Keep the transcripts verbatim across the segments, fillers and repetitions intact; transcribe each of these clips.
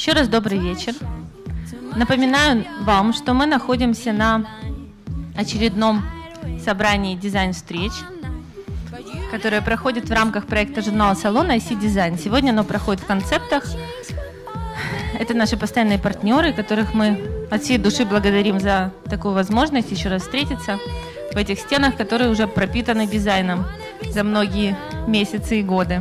Еще раз добрый вечер. Напоминаю вам, что мы находимся на очередном собрании дизайн-встреч, которое проходит в рамках проекта журнала салона ай си Design. Сегодня оно проходит в концептах. Это наши постоянные партнеры, которых мы от всей души благодарим за такую возможность еще раз встретиться в этих стенах, которые уже пропитаны дизайном за многие месяцы и годы.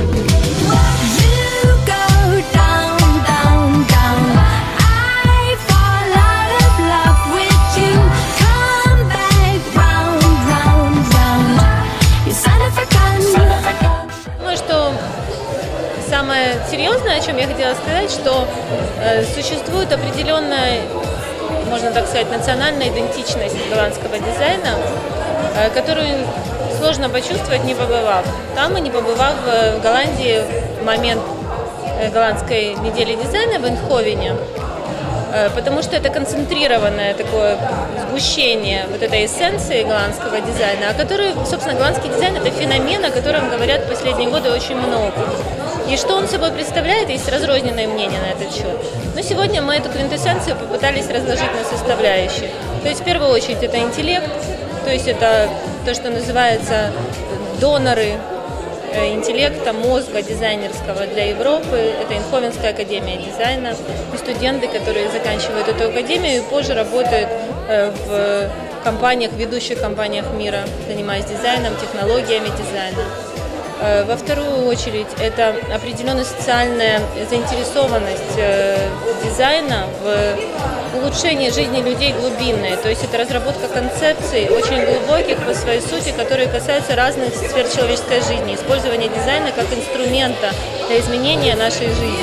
Ну что, самое серьезное, о чем я хотела сказать, что э, существует определенная, можно так сказать, национальная идентичность голландского дизайна, э, которую сложно почувствовать, не побывав там и не побывав в Голландии в момент голландской недели дизайна в Эндховене, потому что это концентрированное такое сгущение вот этой эссенции голландского дизайна, о которой, собственно, голландский дизайн – это феномен, о котором говорят в последние годы очень много. И что он собой представляет, есть разрозненные мнения на этот счет. Но сегодня мы эту квинтэссенцию попытались разложить на составляющие. То есть, в первую очередь, это интеллект, то есть это то, что называется доноры интеллекта, мозга дизайнерского для Европы. Это Эндховенская академия дизайна. И студенты, которые заканчивают эту академию и позже работают в компаниях, ведущих компаниях мира, занимаясь дизайном, технологиями дизайна. Во вторую очередь, это определенная социальная заинтересованность дизайна в улучшении жизни людей глубинной. То есть это разработка концепций, очень глубоких по своей сути, которые касаются разных сфер человеческой жизни. Использование дизайна как инструмента для изменения нашей жизни.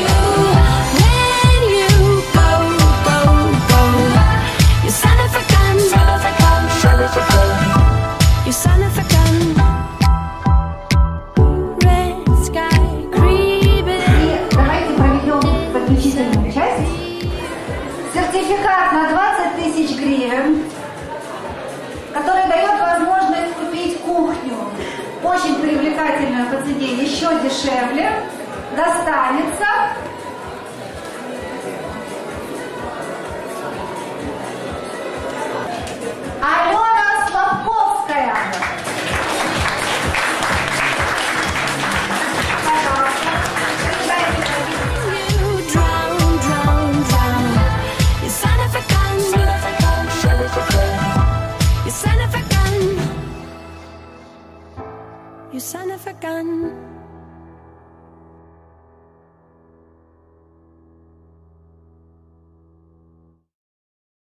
Сертификат на двадцать тысяч гривен, который дает возможность купить кухню, очень привлекательную по цене, еще дешевле, достанется Алена Славковская. You son of a gun.